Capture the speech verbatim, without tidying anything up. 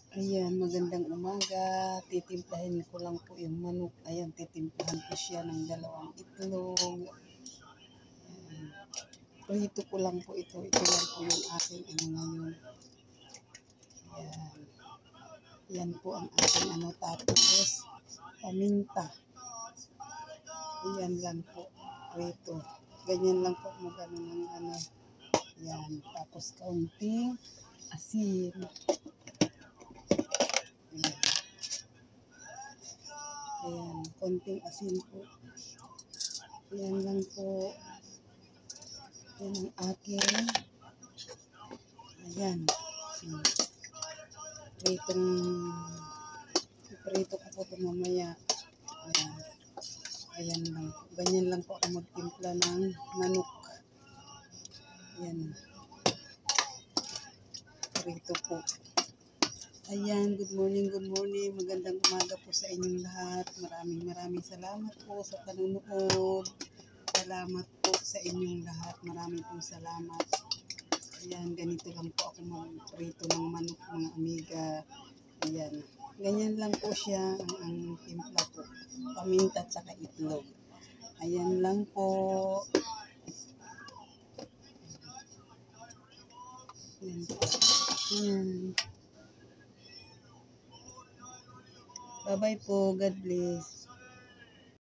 Ayan, magandang umaga. Titimplahin ko lang po yung manok. Ayan, titimplahan ko siya ng dalawang itlog. Ayan. Prito ko lang po ito. Ito lang po yung aking ano ngayon. Ayan. Yan po ang aking ano. Tapos, paminta. Ayan lang po. Prito. Ganyan lang po magano ng ano. Ayan. Tapos, kaunting asin. Ayan. Ayan, konting asin po. Ayan lang po. Ayan ang aking. Ayan. Hmm. Pritong, prito ko po ito mamaya. Ayan. Ayan lang. Ganyan lang po ako magtimpla ng manok. Ayan. Prito po. Ayan, good morning, good morning. Magandang umaga po sa inyong lahat. Maraming maraming salamat po sa panunood. Salamat po sa inyong lahat. Maraming pong salamat. Ayan, ganito lang po ako magprito ng manok, mga amiga. Ayan. Ganyan lang po siya ang, ang timpla po. Paminta at saka itlog. Ayan lang po. Ayan po. Ayan. Bye-bye po. God bless.